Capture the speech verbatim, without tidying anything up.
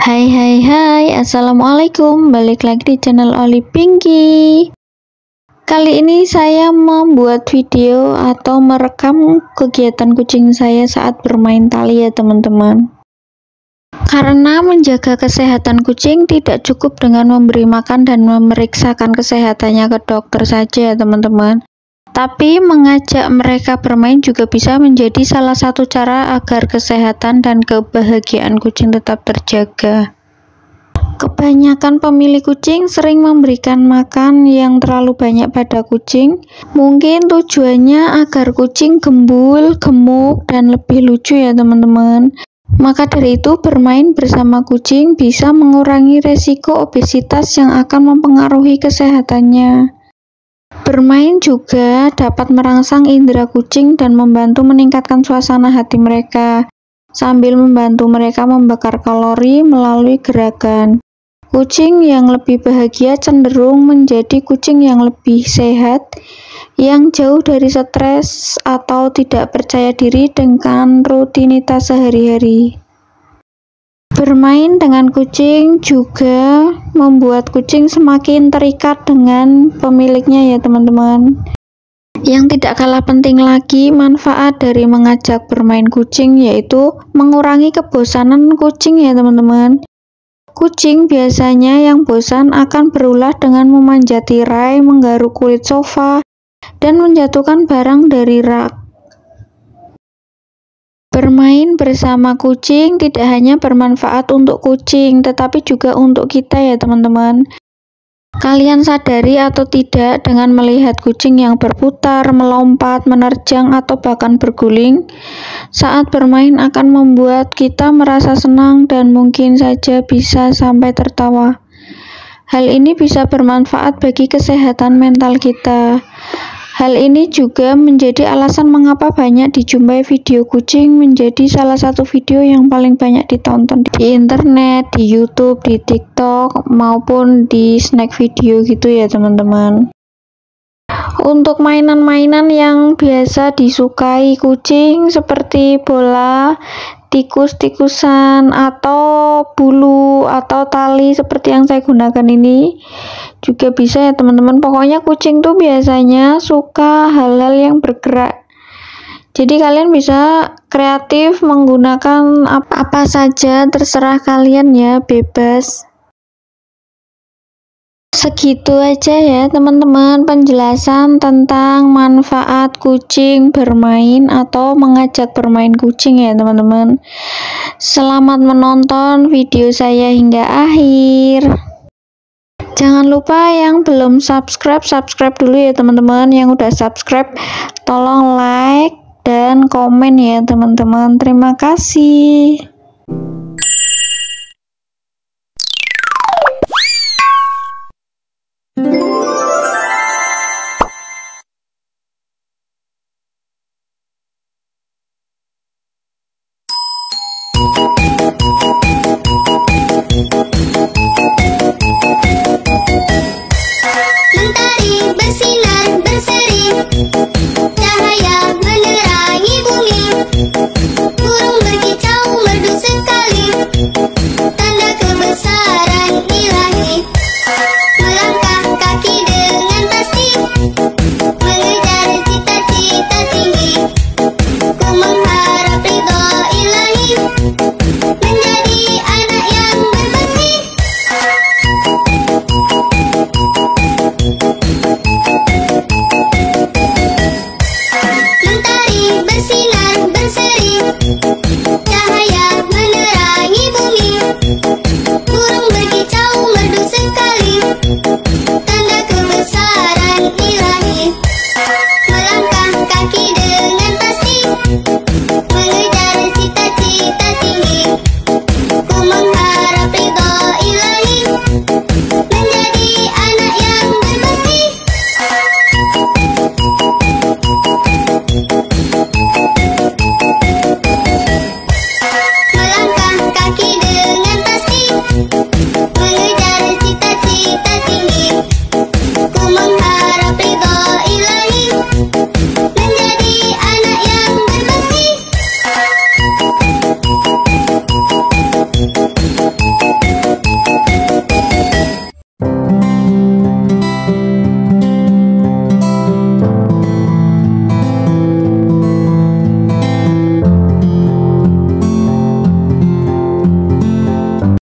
Hai hai hai, assalamualaikum, balik lagi di channel Oli Pinky. Kali ini saya membuat video atau merekam kegiatan kucing saya saat bermain tali ya teman-teman. Karena menjaga kesehatan kucing tidak cukup dengan memberi makan dan memeriksakan kesehatannya ke dokter saja ya teman-teman. Tapi mengajak mereka bermain juga bisa menjadi salah satu cara agar kesehatan dan kebahagiaan kucing tetap terjaga. Kebanyakan pemilik kucing sering memberikan makan yang terlalu banyak pada kucing. Mungkin tujuannya agar kucing gembul, gemuk, dan lebih lucu ya teman-teman. Maka dari itu bermain bersama kucing bisa mengurangi resiko obesitas yang akan mempengaruhi kesehatannya. Bermain juga dapat merangsang indera kucing dan membantu meningkatkan suasana hati mereka, sambil membantu mereka membakar kalori melalui gerakan. Kucing yang lebih bahagia cenderung menjadi kucing yang lebih sehat, yang jauh dari stres atau tidak percaya diri dengan rutinitas sehari-hari. Bermain dengan kucing juga membuat kucing semakin terikat dengan pemiliknya ya teman-teman. Yang tidak kalah penting lagi manfaat dari mengajak bermain kucing yaitu mengurangi kebosanan kucing ya teman-teman. Kucing biasanya yang bosan akan berulah dengan memanjat tirai, menggaruk kulit sofa, dan menjatuhkan barang dari rak. Bermain bersama kucing tidak hanya bermanfaat untuk kucing, tetapi juga untuk kita ya teman-teman. Kalian sadari atau tidak dengan melihat kucing yang berputar, melompat, menerjang, atau bahkan berguling saat bermain akan membuat kita merasa senang dan mungkin saja bisa sampai tertawa. Hal ini bisa bermanfaat bagi kesehatan mental kita. Hal ini juga menjadi alasan mengapa banyak dijumpai video kucing menjadi salah satu video yang paling banyak ditonton di internet, di YouTube, di TikTok, maupun di snack video gitu ya teman-teman. Untuk mainan-mainan yang biasa disukai kucing seperti bola, tikus-tikusan, atau bulu, atau tali seperti yang saya gunakan ini juga bisa ya teman-teman. Pokoknya kucing tuh biasanya suka hal-hal yang bergerak. Jadi kalian bisa kreatif menggunakan apa, apa saja, terserah kalian ya, bebas. Segitu aja ya teman-teman penjelasan tentang manfaat kucing bermain atau mengajak bermain kucing ya teman-teman. Selamat menonton video saya hingga akhir. Jangan lupa yang belum subscribe, subscribe dulu ya teman-teman. Yang udah subscribe tolong like dan komen ya teman-teman. Terima kasih. Mentari bersinar berseri, cahaya menerangi bumi, burung berkicau merdu sekali, tanda kebesaran ilahi. Melangkah kaki dengan pasti, mengejar cita-cita tinggi, ku mengharap ridho ilahi, menjadi anak yang berbakti. Mentari bersinar berseri, cahaya menerangi bumi, burung berkicau merdu sekali, tanda kebesaran ilahi. Melangkah kaki dengan pasti, mengejar cita-cita tinggi, ku mengharap ridho ilahi, menjadi anak yang berbakti.